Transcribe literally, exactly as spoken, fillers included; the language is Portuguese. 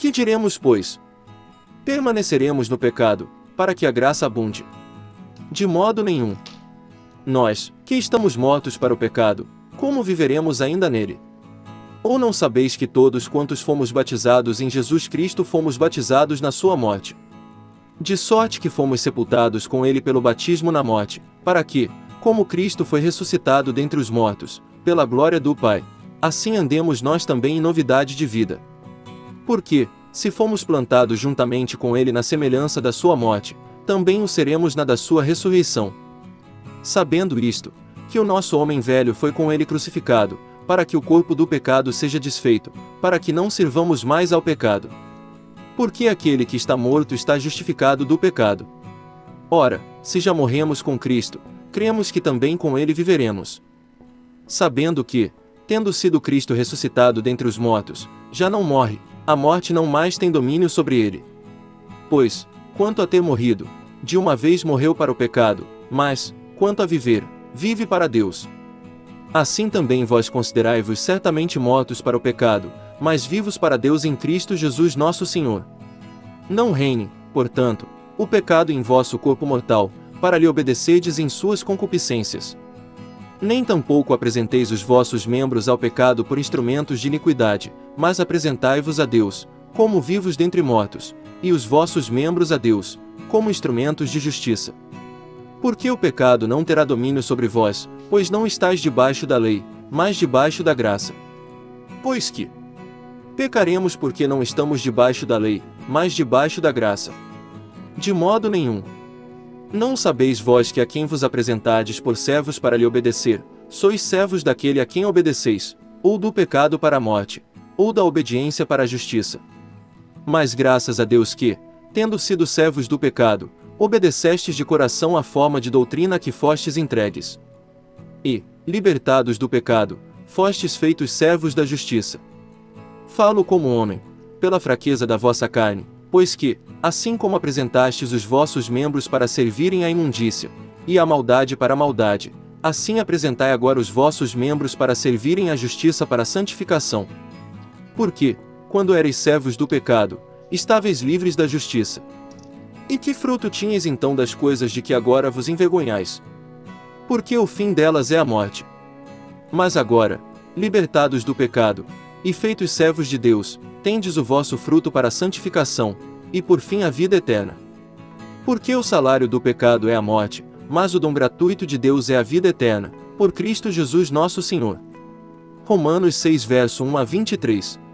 Que diremos, pois? Permaneceremos no pecado, para que a graça abunde? De modo nenhum. Nós, que estamos mortos para o pecado, como viveremos ainda nele? Ou não sabeis que todos quantos fomos batizados em Jesus Cristo fomos batizados na sua morte? De sorte que fomos sepultados com ele pelo batismo na morte, para que, como Cristo foi ressuscitado dentre os mortos, pela glória do Pai, assim andemos nós também em novidade de vida. Porque, se fomos plantados juntamente com ele na semelhança da sua morte, também o seremos na da sua ressurreição. Sabendo isto, que o nosso homem velho foi com ele crucificado, para que o corpo do pecado seja desfeito, para que não sirvamos mais ao pecado. Porque aquele que está morto está justificado do pecado. Ora, se já morremos com Cristo, cremos que também com ele viveremos. Sabendo que, tendo sido Cristo ressuscitado dentre os mortos, já não morre, a morte não mais tem domínio sobre ele. Pois, quanto a ter morrido, de uma vez morreu para o pecado, mas, quanto a viver, vive para Deus. Assim também vós considerai-vos certamente mortos para o pecado, mas vivos para Deus em Cristo Jesus nosso Senhor. Não reine, portanto, o pecado em vosso corpo mortal, para lhe obedecerdes em suas concupiscências. Nem tampouco apresenteis os vossos membros ao pecado por instrumentos de iniquidade, mas apresentai-vos a Deus, como vivos dentre mortos, e os vossos membros a Deus, como instrumentos de justiça. Porque o pecado não terá domínio sobre vós, pois não estáis debaixo da lei, mas debaixo da graça. Pois que pecaremos porque não estamos debaixo da lei, mas debaixo da graça? De modo nenhum. Não sabeis vós que a quem vos apresentardes por servos para lhe obedecer, sois servos daquele a quem obedeceis, ou do pecado para a morte, ou da obediência para a justiça? Mas graças a Deus que, tendo sido servos do pecado, obedecestes de coração à forma de doutrina a que fostes entregues. E, libertados do pecado, fostes feitos servos da justiça. Falo como homem, pela fraqueza da vossa carne, pois que, assim como apresentastes os vossos membros para servirem à imundícia, e à maldade para a maldade, assim apresentai agora os vossos membros para servirem à justiça para a santificação. Porque, quando erais servos do pecado, estáveis livres da justiça. E que fruto tinhais então das coisas de que agora vos envergonhais? Porque o fim delas é a morte. Mas agora, libertados do pecado, e feitos servos de Deus, tendes o vosso fruto para a santificação, e por fim a vida eterna. Porque o salário do pecado é a morte, mas o dom gratuito de Deus é a vida eterna, por Cristo Jesus nosso Senhor. Romanos seis verso um a vinte e três.